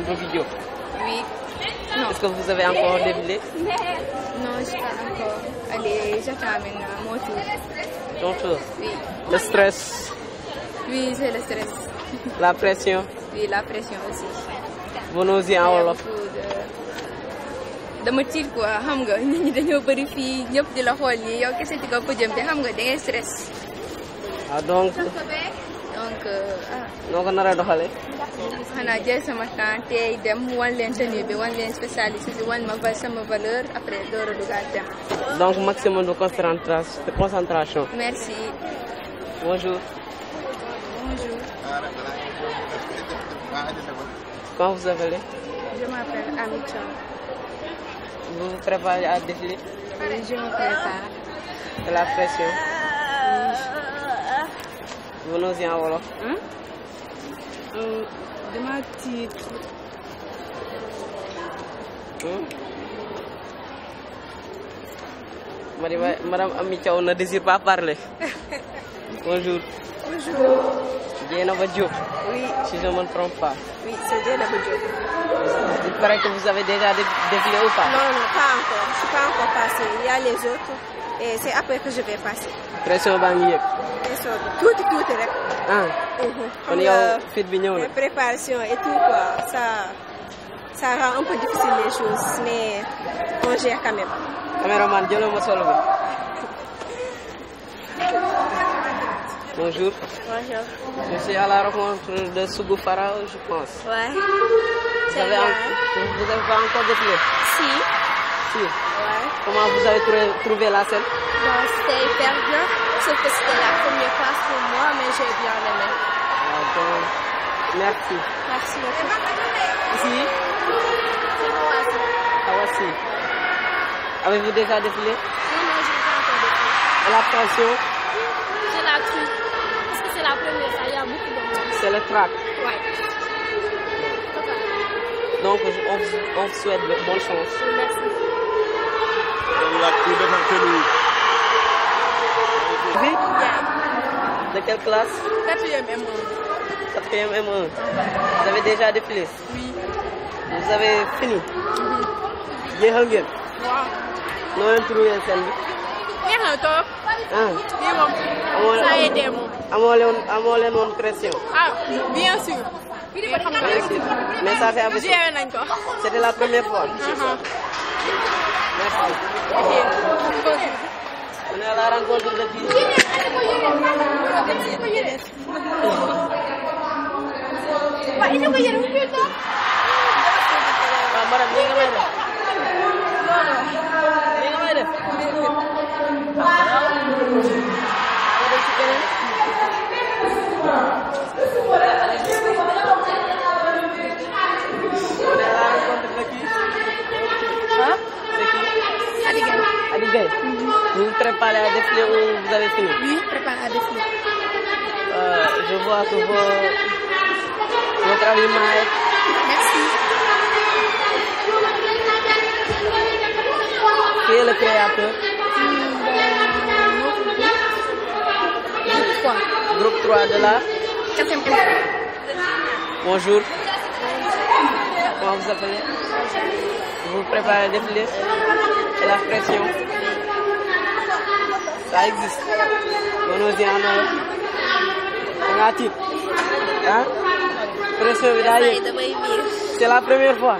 Sophie Diop. Oui. Non. Est-ce que vous avez encore défilé? Non, je pas encore. Allez, j'attends maintenant mon tour. Ton tour? Oui. Le stress? Oui, c'est le stress. La pression? Oui, la pression aussi. Vos nausées en wolof? dama tiit quoi xam nga nit ñi dañoo bëri fii ñëpp di la xool yi yow kese ci kaw podium bi xam nga da ngay stress. Ah donc noo ko nar a doxalee? xanaa jël sama temps tey dem wan leen tenue bi wan leen spécialiste bi wan ma sama valeur après door a dugaat dem. Donc maximum de concentration. Merci. Bonjour. Bonjour. Comment vous appelez? Je m'appelle Amicha. Vous vous préparez à défiler? Oui, je me prépare. C'est la pression? Vos nausées en wolof? Dama tiit. Madame Amicha ne désire pas parler. Bonjour. Bonjour. Dieynaba Diop. Oui. Si je ne me trompe pas. Oui, c'est Dieynaba Diop. Il paraît que vous avez déjà défilé ou pas? Non, pas encore. Je ne suis pas encore passée. Il y a les autres. Et c'est après que je vais passer. Pression baa ngi yëg. Pression bi tuuti rek. Kon yow fit bi ñëw na. Préparation et tout quoi. Ça rend un peu difficile les choses, mais on gère quand même. Caméraman jëloo ma solo bi. Bonjour. Bonjour. Je suis à la rencontre de Sougou Farah, je pense. Ouais. Vous n'avez pas encore défilé? Si. Si. Ouais. Comment vous avez trouvé la scène? Bon, c'était hyper bien, sauf que c'était la première fois pour moi, mais j'ai bien aimé. Merci. Merci beaucoup. Ici? Awassi. Avez-vous déjà défilé? Non, je n'ai pas encore défilé. Et la pression? C'est la truc. Parce que c'est la première fois, il y a beaucoup de monde. C'est le track. Ouais. Donc, on vous souhaite bonne chance. Merci. De quelle classe? 4e M1. 4e M1. Vous avez déjà défilé? Oui. Vous avez fini? Jeexal ngeen? Waaw. Noo leen trouvé scène bi? Neex na trop. Lii moom. Ça a été moom. Amoo leen woon pression? Ah, bien sûr. Xam nga rek. Mais ça fait avec. Géré nañ ko. C'était la première fois? Merci. On est à la rencontre de qui? Ah, madame, lii nga may def? Lii nga may def? Vous vous préparez à défiler ou vous avez fini? Oui, préparé à défiler. Je vois que votre habillement est... Merci. Qui est le créateur? Groupe 3. Groupe 3 de la? 4e. Bonjour. Comment vous appelez? Vous vous préparez à défiler? Et la pression? Ça existe. On ose en wolof. Da ngaa tiit. Ah? Pression bi daa yëg. C'est la première fois.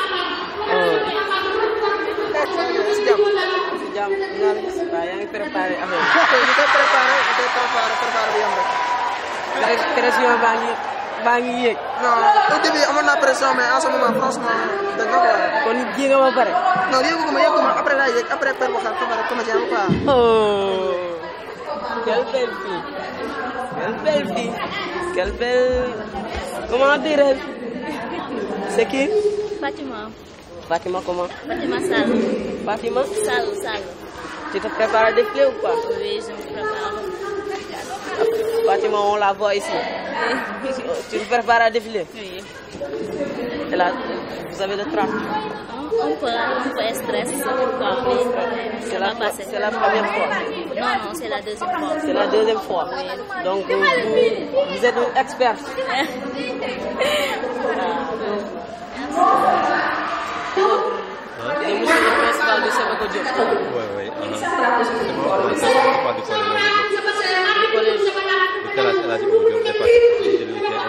Si jàmm dinaa la gis. Waaw yaa ngi préparé affaire bi. ñu koy préparé bi yomb rek. Pression baa ngi yéeg. Non, au début amoon naa pression mais en ce moment franchement dëgg la quoi. Kon ji nga ma pare. Non yëguma après laa yëg après per waxal xam nga comédien quoi. Oh, quelle belle fille. Quelle belle fille. Quelle belle... Comment dirais-je? C'est qui? Fatima. Fatima comment? Fatima Sall. Fatima? Sall. Tu te prépares à défiler ou pas? Oui, je me prépare. Fatima, on la voit ici. Oui. Tu te prépares à défiler? Oui. Et là, vous avez le trac? Un peu stress. C'est la première fois? Non, c'est la deuxième fois. C'est la deuxième fois? Oui. Donc, vous êtes une experte? Marco Diop. Oui. C'est pas du collège. Du collège El Hadji Oumou Diop, de l'UTN.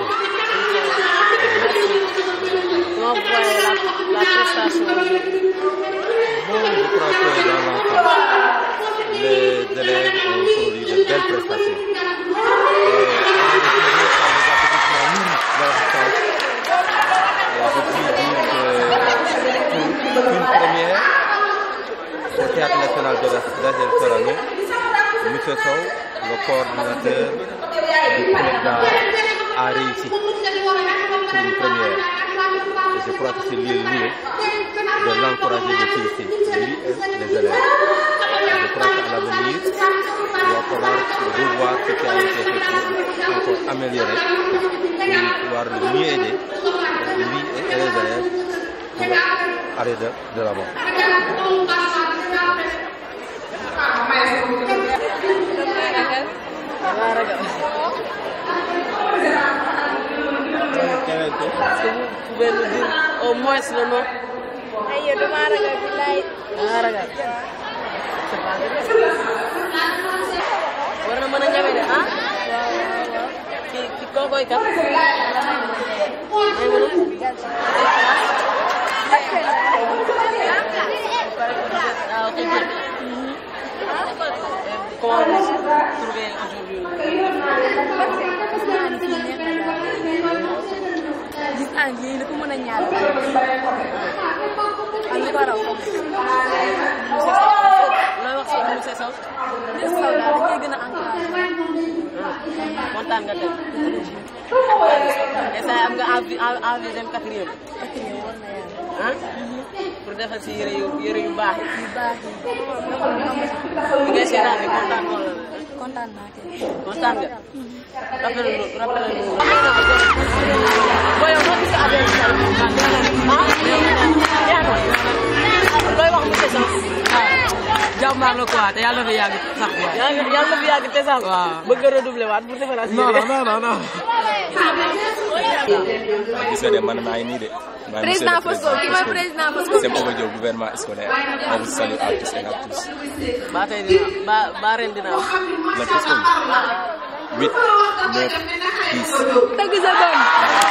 Comment vous voyez la prestation aujourd'hui? Bon, je crois que dans l'ensemble, les élèves ont produit de belles prestations. Je puis dire qu'une première au Théâtre national de Daniel Sorano, M. Sow, le coordinateur du président, a réussi pour une première. Et je crois que c'est lieu de l'encourager, de féliciter, lui et les élèves. Je crois qu'à l'avenir, il va falloir revoir ce qui a été fait pour encore améliorer, pour pouvoir le mieux aider, lui et les élèves, pour aller de l'avant. Est-ce que vous pouvez nous dire au moins le nom? War na mën a ñeme de ah? Ki kookoy kat? Comment vous trouvez aujourd'hui? gis anglais yi ko mën a ñaar ak li ko raw looy wax si monsieur Sow? monsieur Sow daal dañ koy gën a encouragé kontaan nga tey. Est-ce que am nga envie dem quatrième? war na yàlla ah pour defal si yére yu baax yi. yu baax yi li ngay seetaan ni kontaan nga la. kontaan naa kay kontaan nga. rappelé nu. booy yow noo gis affaire bi daal looy wax monsieur Sow. jàmbaar la quoi te yàlla na fi yàgg sax quoi. yàlla na fi yàgg te sax. waaw bëgg nga redoubler waat pour defal as. non. gis nga de man maa ngi nii de. président Fosco ki mooy président Fosco. c'est Oumou Diop gouvernement scolaire. on vous salue à tous et à tous. ba tey dina ba ren dina am. la Fosco 8, 9, 10. dëgg sa doom.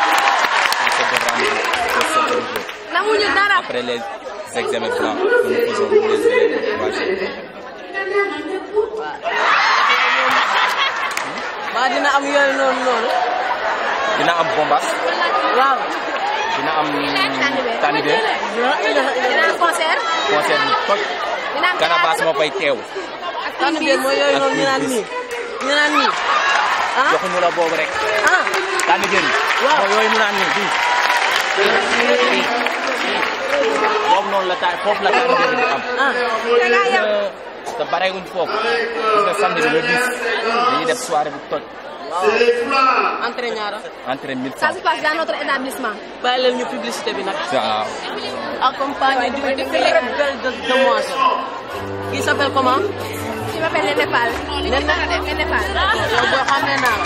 namuñu dara. Après les examens blancs, nous faisons les élèves de 3e. ba dina am yooyu noonu. Dina am bombas. waaw. Dina am tanibé. dina am concert. Concert bu toj. dina am Canabasse moo fay teew. tanibé mooy yooyu noonu ñu naan nii. ah joxuñu la boobu rek. ah tanibé yi. waaw mooy yooyu mu naan nii bii. boobu noonu la foofu la tanibé bi am. te barewuñ foofu. parce que samedi bi le 10 dañuy def soirée bu toj. entrée ñaara. Entrée 1100. ça se passe dans notre établissement. bàyyi leen ñu publicité bi nag. waaw. accompagné d'une très belle demoiselle. qui s'appelle comment? je m'appelle Néné Fall. Néné Fall. yow booy xamee naa la.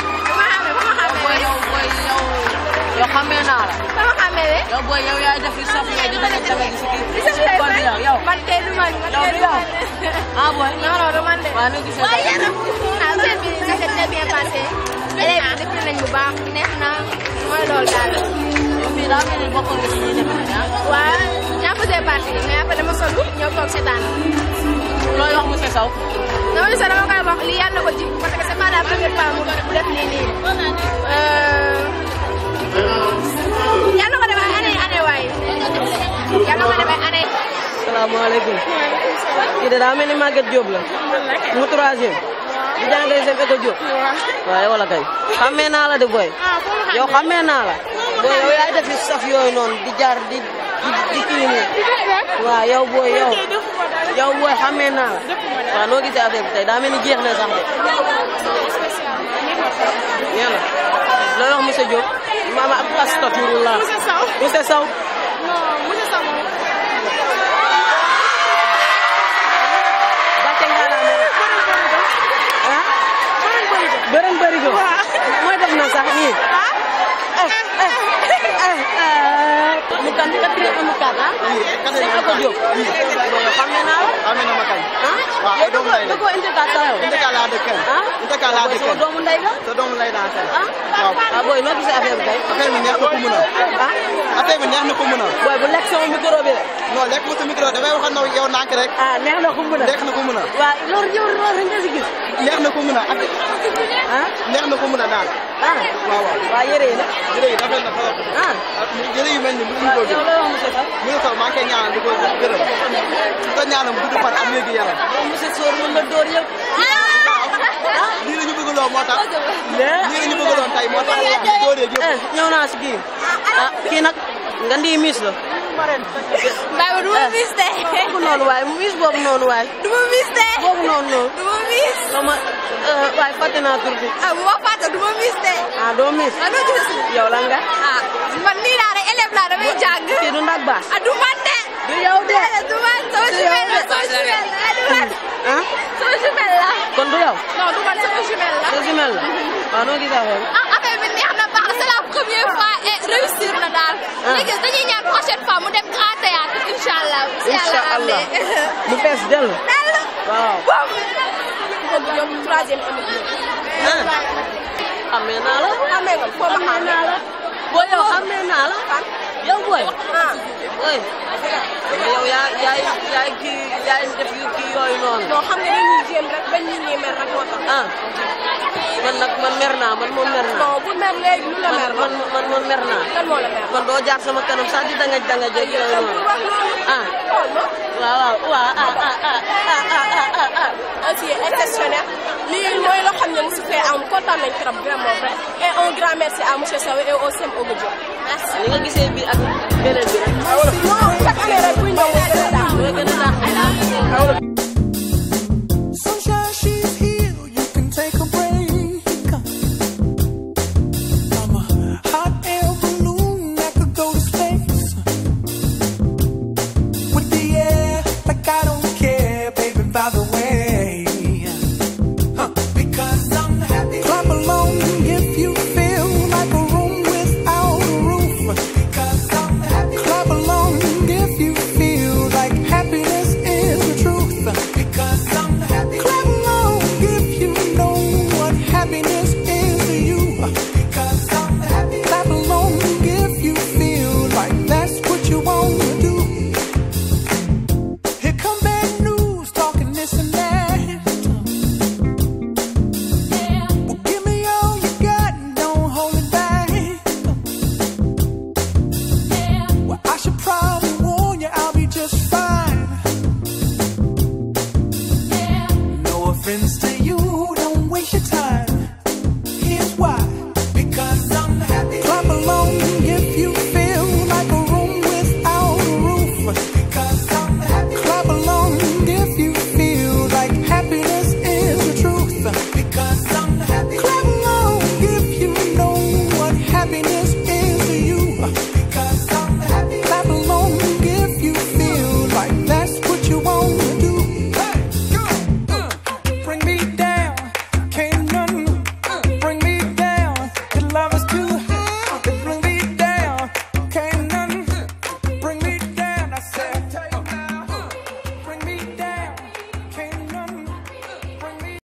yow xamee naa la. sama xamee de. yow booy yow yaay def li saf yooyu di daje jaga ji si kii. yow man de du man ah booy. non du man de. waaw nu gisee affaire bi ça s'est très bien passé. élèves yi def nañ bu baax neex na mooy loolu daal. yow fii daa mel ni bokkul nga si ñuy def ah. waaw ñaa faisait partie mais après dama solu ñëw toog seetaan. looy wax monsieur Sow. non monsieur dama koy wax lii yàlla na ko ji parce que c'est pas la première fois mu def lii nii. yàlla ko defee année waaye. yàlla ko defee année. salaamaaleykum. kii de daa mel ni Maguette Diop la. mu 3e. di jàngale seen école Diop. waaw yow la kay. xamee naa la de boy. yow xamee naa la. boy yow yaay def saf yooyu noonu di jaar di kii nii. waaw yow boy yow boy xamee naa la. waaw noo gisee affaire bi tey daa mel ni jeex na sax de. nee na looy wax monsieur Diop. maama ak astafurullah. monsieur Sow. bërëng bërigo mooy def na sax nii mu kan quatrième mu kan ah. Eko Diop. Boy xam naa la. Amee na ma kañ. ah yow da ko intégrateur yow. Intégrateur laa dëkk. ah Intégrateur laa dëkk. sama doomu ndey la. sa doomu lay daan kay. waaw ah booy noo gisee affaire bi tey. affaire bi neex na ko mën a. affaire bi neex na ko mën a. booy bu lekk sama micro bi de. non lekk ma sa micro damay wax ak yow nànk rek. neex na ko mën a. neex na ko mën a. waaw loolu yow loolu nga si gis. neex na ko mën a. neex na ko mën a daal. waaw. waaw yére yi nag. yére yi rafet na trop. yére yu mel ni mënuñu ko gis. yow loo wax monsieur Sow. monsieur Sow maa ngi koy ñaanal di ko gërëm. di ko ñaanal mu gudd fan ak léegi yaram. monsieur Sow mën na door yëpp. lii la ñu bëgg loo moo tax. lii la ñu bëgg loon tey moo tax door yeeg yëpp. ñëw naa si kii. kii nag nga ndi miis la. Baba du ma miis de. boobu noonu waay miis boobu noonu waay. du ma miis de. boobu noonu. du ma miis. sama waay fàtte naa tur bi. bu ma fàtte du ma miis de. doo miis. doo gis. yow lan nga. man nii laa rek élève laa damay jàng. kii du ndak baas. du man de. du yow de. du man sama jumelle la sama jumelle la du man. sama jumelle la. kon du yow. non du man sama jumelle la. sa jumelle la. waaw noo gis affaire bi. affaire bi neex na baax c'est la première fois et réussir na daal. léegi dañuy ñaan prochaine fois mu dem grand théâtre incha allah. incha allah mu fees dell. waaw. boobu troisième émission. xamee naa la. xamee nga foo ma xamee naa la. booy yow xamee naa la. yow booy. booy. yow yaay kii yaay def yu kii yooyu noonu. non xam nga dañuy jéem rek bañ nit ñi mer rek moo tax. man nag man mer naa man moom mer naa. non bu mer léegi lu la mer ba. man moom mer naa. kan moo la mer. man doo jaar sama kanam sax di danga jeg yooyu noonu. waaw. aussi exceptionnel. lii mooy loo xam ne mosu fee am kontaan nañ trop vraiment vrai. et un grand merci à monsieur Sow et au SEM Ogo Diop. merci. li nga gisee bi ak beneen bi rek. non chaque année rek buy ñëw nga gën a daax. nga gën a daax. Sunshine, she's here. You can take a break. I'm a hot air balloon that could go to space. With the air, like I don't care, baby, by the way.